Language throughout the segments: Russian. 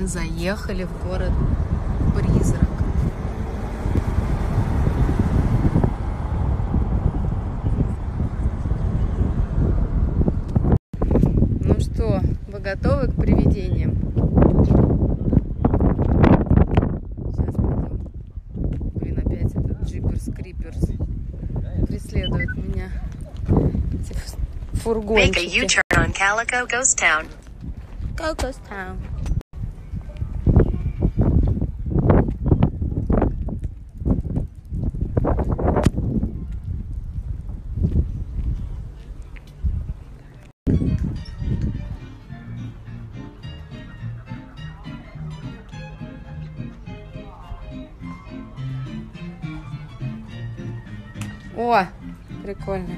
мы заехали в город Призрак. Ну что, вы готовы к привидениям? Сейчас пойдем. Блин, опять этот Джиперс Криперс преследует меня. Эти фургончики. Make a U-turn on Calico Ghost Town. Go Ghost Town. О, прикольно.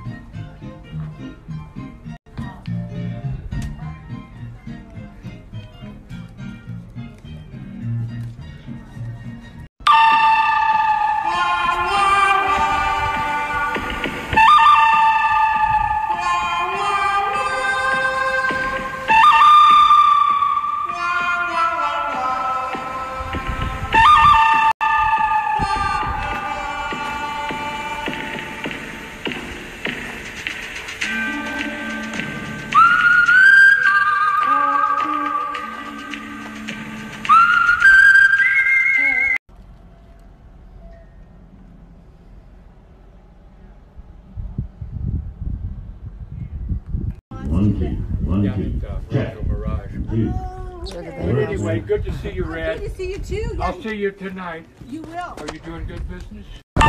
Anyway, good to see you, Red. Good to see you too. I'll see you tonight. You will. Are you doing good business?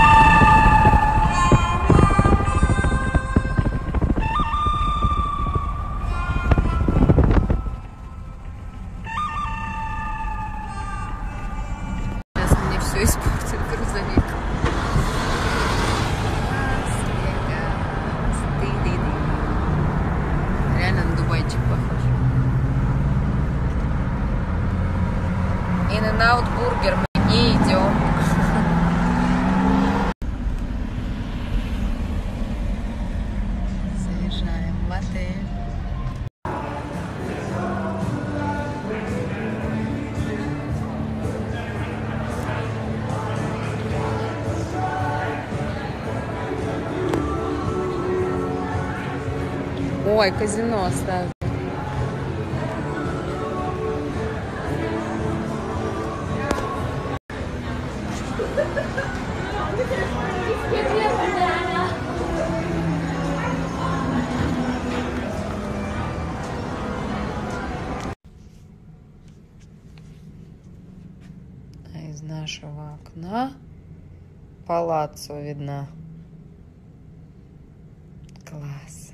Сейчас мне все испортит грузовик. Реально на Дубайчик похож. In-N-Out бургер мы не идем. Заезжаем в отель. Ой, казино ставят. А из нашего окна палаццо видна. Класс.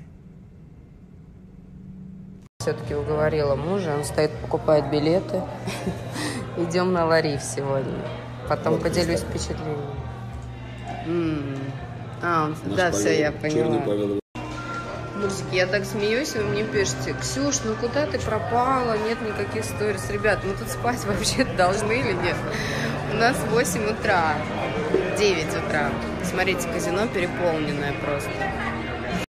Все-таки уговорила мужа, он стоит, покупает билеты. Идем на Лариф сегодня. Потом поделюсь впечатлениями. Да, все, я поняла. Мужики, я так смеюсь, вы мне пишете: Ксюш, ну куда ты пропала? Нет никаких сторис. Ребят, мы тут спать вообще должны или нет? У нас 8 утра, 9 утра. Смотрите, казино переполненное просто.